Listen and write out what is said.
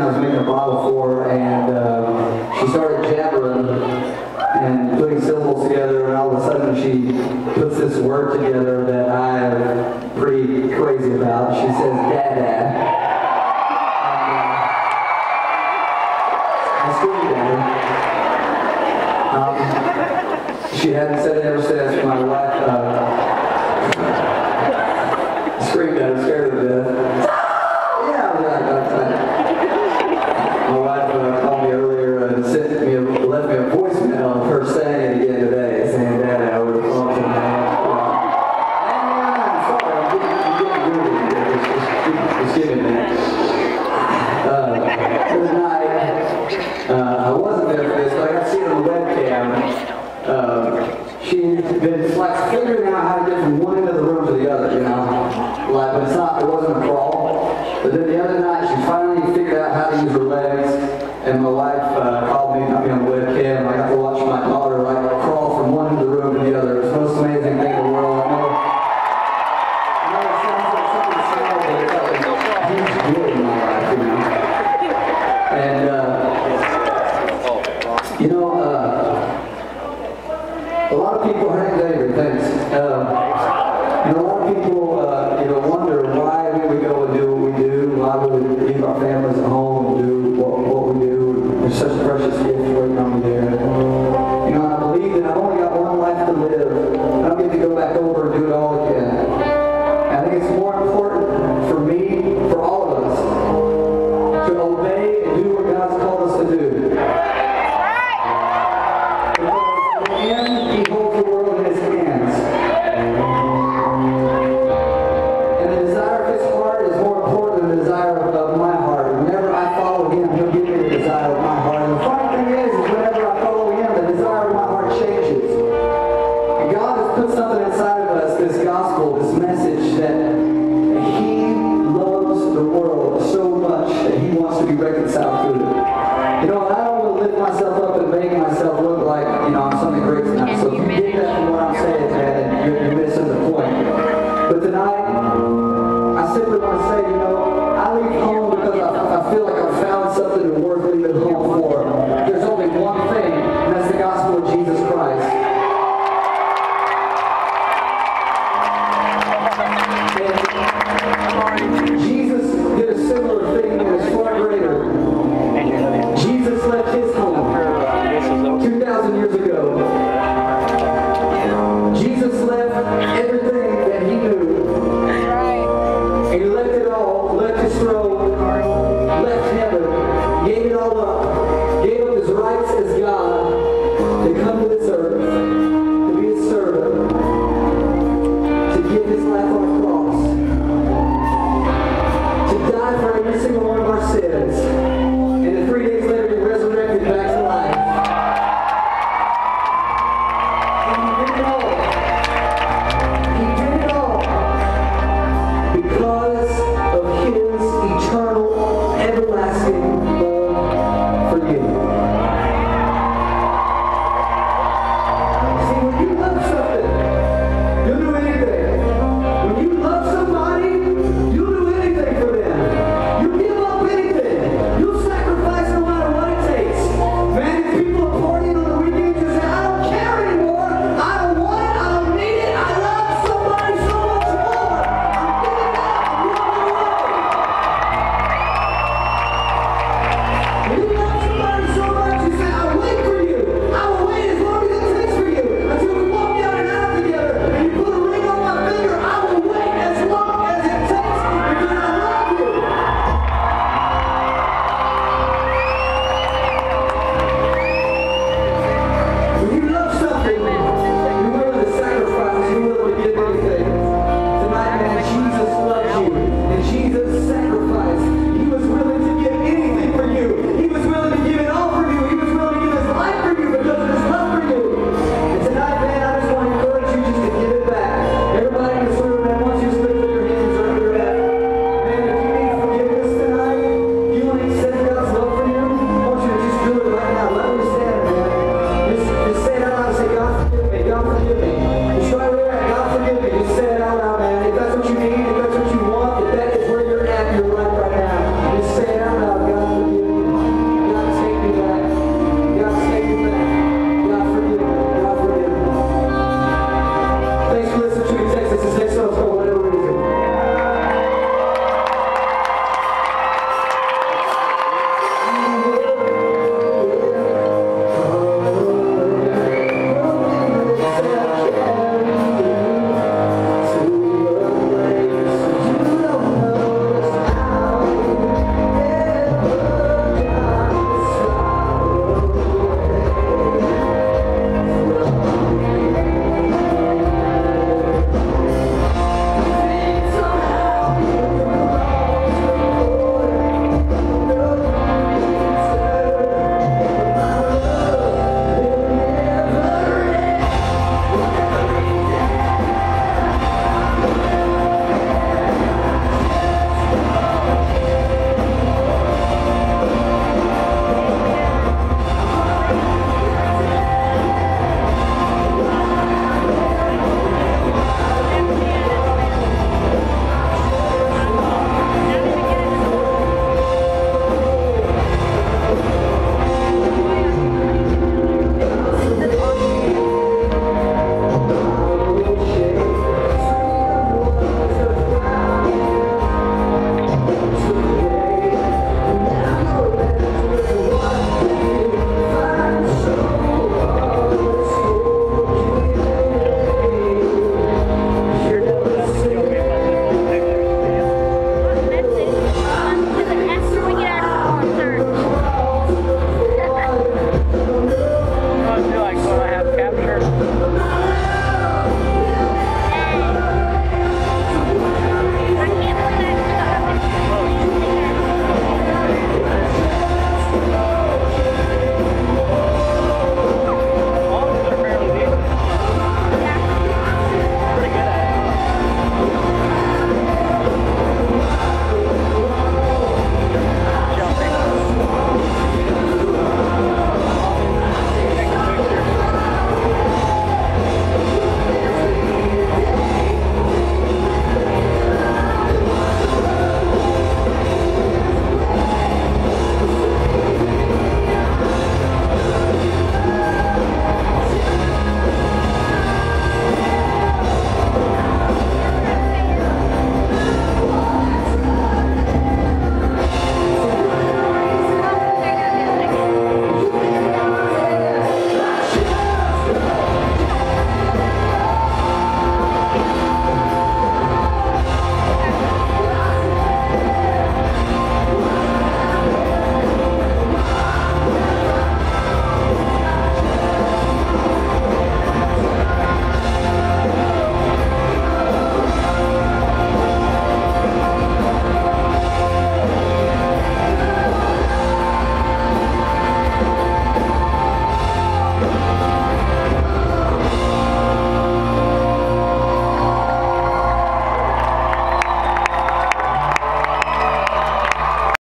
was making a bottle for, and she started jabbering and putting syllables together, and all of a sudden she puts this word together that I'm pretty crazy about. She says, Dad. I screamed at her. She hadn't said it ever since. My wife screamed at her, scared her to death. My wife called me earlier and left me a voicemail of her saying it again today, saying, Dad, I would have called you now. Sorry, I'm getting just give me a minute. The night, I wasn't there for this, but I got to see it on the webcam. She's been like figuring out how to get from one end of the room to the other, you know. Like, but it wasn't a crawl. But then the other night, she finally figured out how to use her legs, and my wife called me, got me on the webcam, and I got to watch my daughter like crawl from one end of the room to the other. It's the most amazing thing in the world. I know it sounds like something small, but it's like a huge deal in my life, you know. And a lot of people, hey David, thanks. A lot of people, wonder why we would go and do what we do, why we would leave our families at home and do what we do. There's such a precious gift waiting on me there. I believe that I've only got one life to live. I don't get to go back over and do it all again. And I think it's more important for me, for all of us, to obey and do what God's called us to do. He holds the world in his hands. And the desire of his heart is more important than the desire of my heart. Whenever I follow him, he'll give me the desire of my heart. And the funny thing is whenever I follow him, the desire of my heart changes. And God has put something inside of us, this gospel, this message that he loves the world so much that he wants to be reconciled to it.